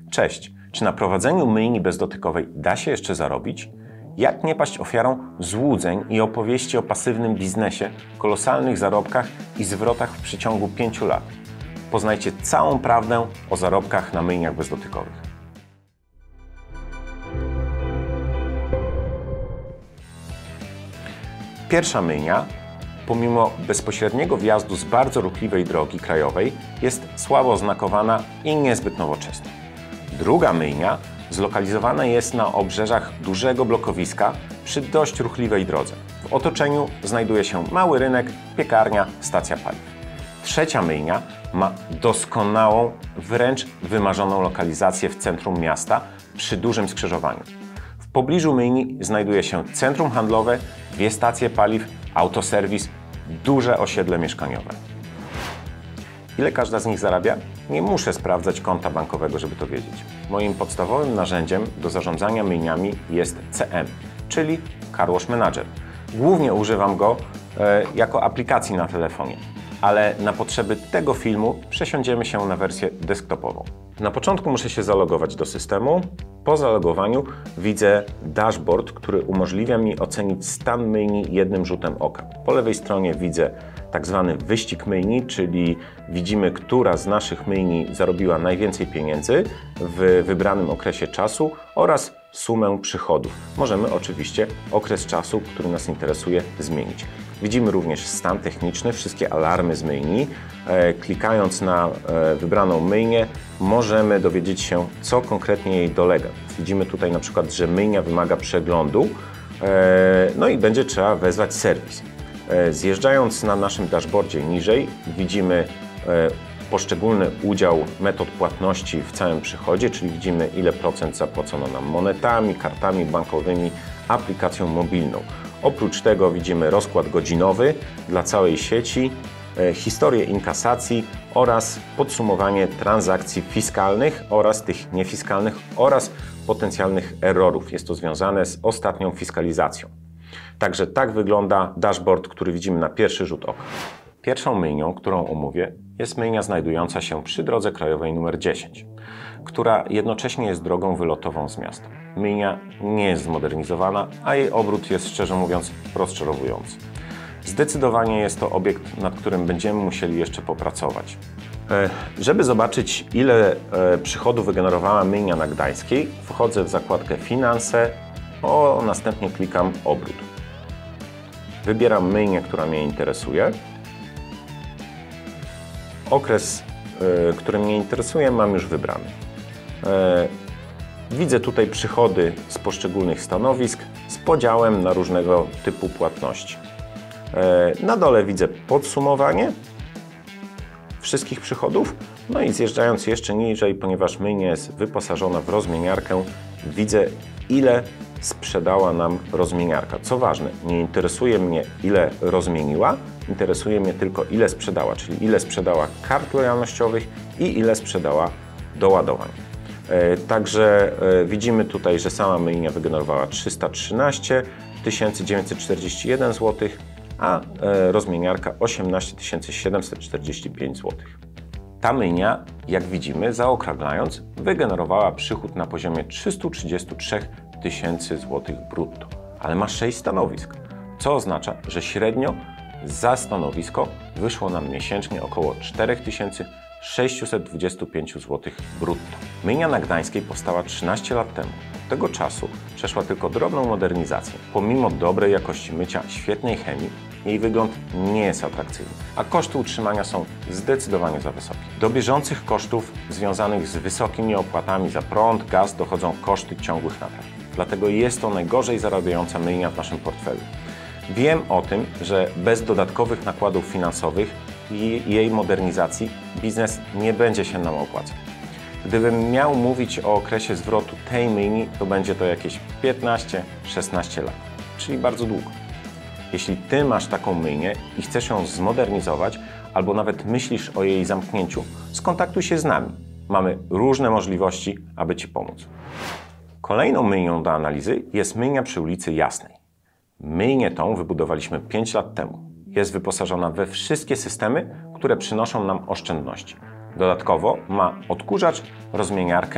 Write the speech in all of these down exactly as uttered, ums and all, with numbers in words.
Cześć! Czy na prowadzeniu myjni bezdotykowej da się jeszcze zarobić? Jak nie paść ofiarą złudzeń i opowieści o pasywnym biznesie, kolosalnych zarobkach i zwrotach w przeciągu pięciu lat? Poznajcie całą prawdę o zarobkach na myjniach bezdotykowych. Pierwsza myjnia, pomimo bezpośredniego wjazdu z bardzo ruchliwej drogi krajowej, jest słabo oznakowana i niezbyt nowoczesna. Druga myjnia zlokalizowana jest na obrzeżach dużego blokowiska przy dość ruchliwej drodze. W otoczeniu znajduje się mały rynek, piekarnia, stacja paliw. Trzecia myjnia ma doskonałą, wręcz wymarzoną lokalizację w centrum miasta przy dużym skrzyżowaniu. W pobliżu myjni znajduje się centrum handlowe, dwie stacje paliw, autoserwis, duże osiedle mieszkaniowe. Ile każda z nich zarabia? Nie muszę sprawdzać konta bankowego, żeby to wiedzieć. Moim podstawowym narzędziem do zarządzania myjniami jest C M, czyli Car Wash Manager. Głównie używam go e, jako aplikacji na telefonie, ale na potrzeby tego filmu przesiądziemy się na wersję desktopową. Na początku muszę się zalogować do systemu. Po zalogowaniu widzę dashboard, który umożliwia mi ocenić stan myjni jednym rzutem oka. Po lewej stronie widzę tak zwany wyścig myjni, czyli widzimy, która z naszych myjni zarobiła najwięcej pieniędzy w wybranym okresie czasu oraz sumę przychodów. Możemy oczywiście okres czasu, który nas interesuje, zmienić. Widzimy również stan techniczny, wszystkie alarmy z myjni. E, klikając na e, wybraną myjnię możemy dowiedzieć się, co konkretnie jej dolega. Widzimy tutaj na przykład, że myjnia wymaga przeglądu, e, no i będzie trzeba wezwać serwis. E, zjeżdżając na naszym dashboardzie niżej widzimy e, poszczególny udział metod płatności w całym przychodzie, czyli widzimy, ile procent zapłacono nam monetami, kartami bankowymi, aplikacją mobilną. Oprócz tego widzimy rozkład godzinowy dla całej sieci, e, historię inkasacji oraz podsumowanie transakcji fiskalnych oraz tych niefiskalnych oraz potencjalnych errorów. Jest to związane z ostatnią fiskalizacją. Także tak wygląda dashboard, który widzimy na pierwszy rzut oka. Pierwszą myjnią, którą omówię, jest myjnia znajdująca się przy drodze krajowej numer dziesięć, która jednocześnie jest drogą wylotową z miasta. Myjnia nie jest zmodernizowana, a jej obrót jest, szczerze mówiąc, rozczarowujący. Zdecydowanie jest to obiekt, nad którym będziemy musieli jeszcze popracować. E, żeby zobaczyć, ile e, przychodu wygenerowała myjnia na Gdańskiej, wchodzę w zakładkę Finanse, a następnie klikam Obrót. Wybieram myjnię, która mnie interesuje. Okres, y, który mnie interesuje, mam już wybrany. Y, widzę tutaj przychody z poszczególnych stanowisk z podziałem na różnego typu płatności. Y, na dole widzę podsumowanie wszystkich przychodów, no i zjeżdżając jeszcze niżej, ponieważ myjnia jest wyposażona w rozmieniarkę, widzę, ile sprzedała nam rozmieniarka. Co ważne, nie interesuje mnie, ile rozmieniła, interesuje mnie tylko, ile sprzedała, czyli ile sprzedała kart lojalnościowych i ile sprzedała doładowań. E, także e, widzimy tutaj, że sama myjnia wygenerowała trzysta trzynaście tysięcy dziewięćset czterdzieści jeden złotych, a e, rozmieniarka osiemnaście tysięcy siedemset czterdzieści pięć złotych. Ta myjnia, jak widzimy, zaokrąglając, wygenerowała przychód na poziomie trzysta trzydzieści trzy tysięcy złotych brutto, ale ma sześć stanowisk, co oznacza, że średnio za stanowisko wyszło nam miesięcznie około cztery tysiące sześćset dwadzieścia pięć złotych brutto. Myjnia na Gdańskiej powstała trzynaście lat temu. Od tego czasu przeszła tylko drobną modernizację. Pomimo dobrej jakości mycia, świetnej chemii, jej wygląd nie jest atrakcyjny, a koszty utrzymania są zdecydowanie za wysokie. Do bieżących kosztów związanych z wysokimi opłatami za prąd, gaz dochodzą koszty ciągłych napraw. Dlatego jest to najgorzej zarabiająca myjnia w naszym portfelu. Wiem o tym, że bez dodatkowych nakładów finansowych i jej modernizacji biznes nie będzie się nam opłacał. Gdybym miał mówić o okresie zwrotu tej myjni, to będzie to jakieś piętnaście szesnaście lat, czyli bardzo długo. Jeśli Ty masz taką myjnię i chcesz ją zmodernizować, albo nawet myślisz o jej zamknięciu, skontaktuj się z nami. Mamy różne możliwości, aby Ci pomóc. Kolejną myjnią do analizy jest myjnia przy ulicy Jasnej. Myjnię tą wybudowaliśmy pięć lat temu. Jest wyposażona we wszystkie systemy, które przynoszą nam oszczędności. Dodatkowo ma odkurzacz, rozmieniarkę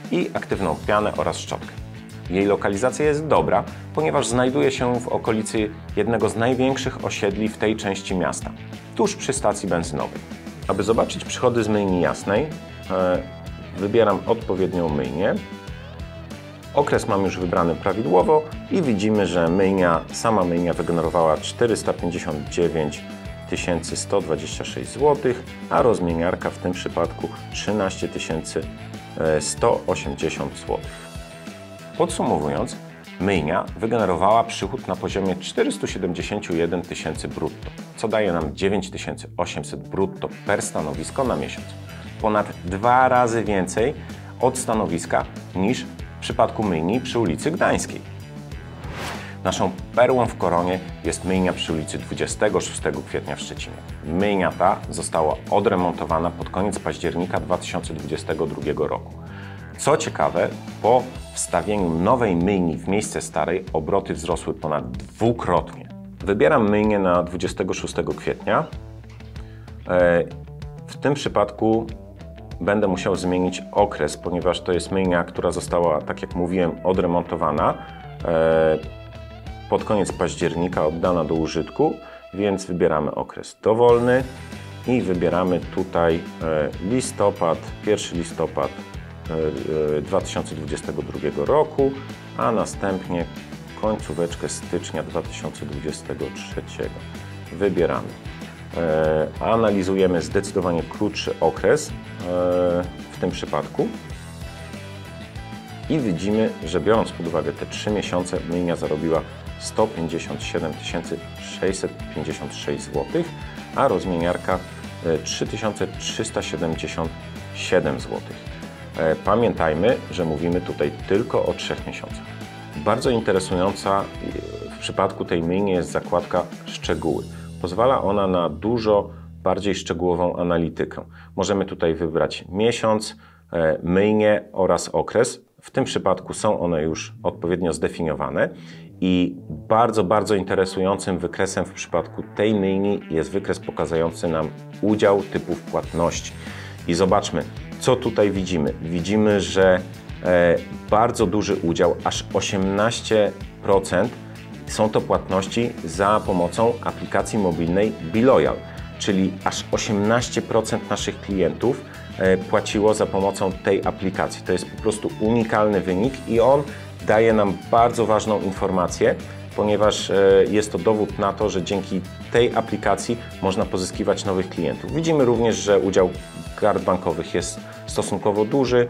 i aktywną pianę oraz szczotkę. Jej lokalizacja jest dobra, ponieważ znajduje się w okolicy jednego z największych osiedli w tej części miasta, tuż przy stacji benzynowej. Aby zobaczyć przychody z myjni jasnej, wybieram odpowiednią myjnię. Okres mam już wybrany prawidłowo i widzimy, że myjnia, sama myjnia wygenerowała czterysta pięćdziesiąt dziewięć tysięcy sto dwadzieścia sześć złotych, a rozmieniarka w tym przypadku trzynaście tysięcy sto osiemdziesiąt złotych. Podsumowując, myjnia wygenerowała przychód na poziomie czterysta siedemdziesiąt jeden tysięcy brutto, co daje nam dziewięć tysięcy osiemset brutto per stanowisko na miesiąc. Ponad dwa razy więcej od stanowiska niż w przypadku myjni przy ulicy Gdańskiej. Naszą perłą w koronie jest myjnia przy ulicy dwudziestego szóstego kwietnia w Szczecinie. Myjnia ta została odremontowana pod koniec października dwa tysiące dwudziestego drugiego roku. Co ciekawe, po wstawieniu nowej myjni w miejsce starej obroty wzrosły ponad dwukrotnie. Wybieram myjnię na dwudziestego szóstego kwietnia. W tym przypadku będę musiał zmienić okres, ponieważ to jest myjnia, która została, tak jak mówiłem, odremontowana pod koniec października, oddana do użytku, więc wybieramy okres dowolny i wybieramy tutaj listopad, pierwszy listopad dwa tysiące dwudziestego drugiego roku, a następnie końcóweczkę stycznia dwa tysiące dwudziestego trzeciego. Wybieramy. Analizujemy zdecydowanie krótszy okres w tym przypadku i widzimy, że biorąc pod uwagę te trzy miesiące, myjnia zarobiła sto pięćdziesiąt siedem tysięcy sześćset pięćdziesiąt sześć złotych, a rozmieniarka trzy tysiące trzysta siedemdziesiąt siedem złotych. Pamiętajmy, że mówimy tutaj tylko o trzech miesiącach. Bardzo interesująca w przypadku tej myjni jest zakładka szczegóły. Pozwala ona na dużo bardziej szczegółową analitykę. Możemy tutaj wybrać miesiąc, myjnię oraz okres. W tym przypadku są one już odpowiednio zdefiniowane i bardzo, bardzo interesującym wykresem w przypadku tej myjni jest wykres pokazujący nam udział typów płatności. I zobaczmy, co tutaj widzimy. Widzimy, że e, bardzo duży udział, aż osiemnaście procent są to płatności za pomocą aplikacji mobilnej BeLoyal, czyli aż osiemnaście procent naszych klientów e, płaciło za pomocą tej aplikacji. To jest po prostu unikalny wynik i on daje nam bardzo ważną informację, ponieważ e, jest to dowód na to, że dzięki tej aplikacji można pozyskiwać nowych klientów. Widzimy również, że udział kart bankowych jest stosunkowo duży,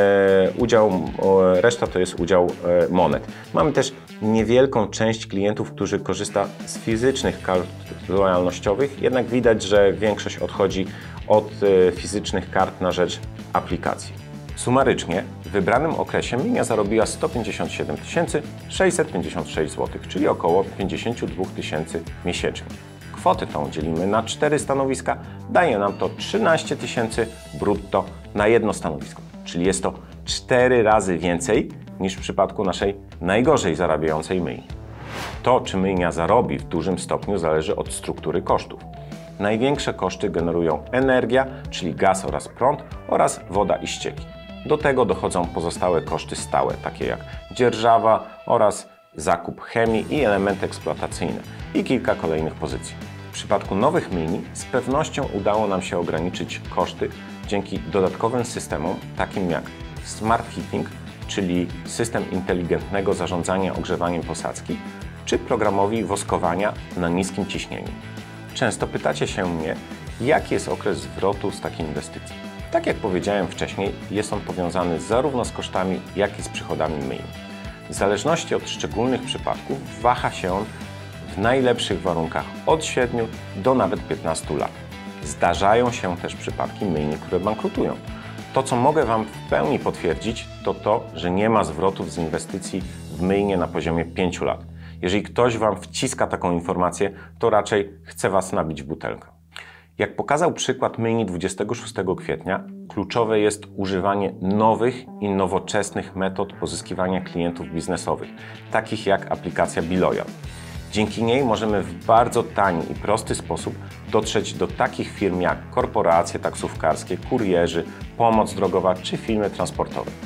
e, udział, e, reszta to jest udział e, monet. Mamy też niewielką część klientów, którzy korzysta z fizycznych kart lojalnościowych, jednak widać, że większość odchodzi od e, fizycznych kart na rzecz aplikacji. Sumarycznie w wybranym okresie myjnia zarobiła sto pięćdziesiąt siedem tysięcy sześćset pięćdziesiąt sześć złotych, czyli około pięćdziesiąt dwa tysiące miesięcznie. Kwotę tą dzielimy na cztery stanowiska, daje nam to trzynaście tysięcy brutto na jedno stanowisko, czyli jest to cztery razy więcej niż w przypadku naszej najgorzej zarabiającej myjni. To, czy myjnia zarobi w dużym stopniu, zależy od struktury kosztów. Największe koszty generują energia, czyli gaz oraz prąd, oraz woda i ścieki. Do tego dochodzą pozostałe koszty stałe, takie jak dzierżawa oraz zakup chemii i elementy eksploatacyjne i kilka kolejnych pozycji. W przypadku nowych myjni z pewnością udało nam się ograniczyć koszty dzięki dodatkowym systemom, takim jak Smart Heating, czyli system inteligentnego zarządzania ogrzewaniem posadzki, czy programowi woskowania na niskim ciśnieniu. Często pytacie się mnie, jaki jest okres zwrotu z takiej inwestycji. Tak jak powiedziałem wcześniej, jest on powiązany zarówno z kosztami, jak i z przychodami myjni. W zależności od szczególnych przypadków waha się on w najlepszych warunkach od siedmiu do nawet piętnastu lat. Zdarzają się też przypadki myjni, które bankrutują. To, co mogę Wam w pełni potwierdzić, to to, że nie ma zwrotów z inwestycji w myjnię na poziomie pięciu lat. Jeżeli ktoś Wam wciska taką informację, to raczej chce Was nabić w butelkę. Jak pokazał przykład myjni dwudziestego szóstego kwietnia, kluczowe jest używanie nowych i nowoczesnych metod pozyskiwania klientów biznesowych, takich jak aplikacja BeLoyal. Dzięki niej możemy w bardzo tani i prosty sposób dotrzeć do takich firm jak korporacje taksówkarskie, kurierzy, pomoc drogowa czy firmy transportowe.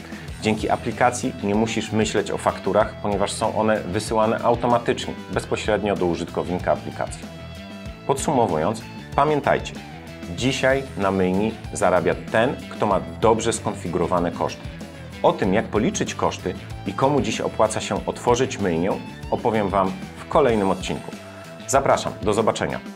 Dzięki aplikacji nie musisz myśleć o fakturach, ponieważ są one wysyłane automatycznie, bezpośrednio do użytkownika aplikacji. Podsumowując, pamiętajcie, dzisiaj na myjni zarabia ten, kto ma dobrze skonfigurowane koszty. O tym, jak policzyć koszty i komu dziś opłaca się otworzyć myjnię, opowiem Wam w kolejnym odcinku. Zapraszam, do zobaczenia.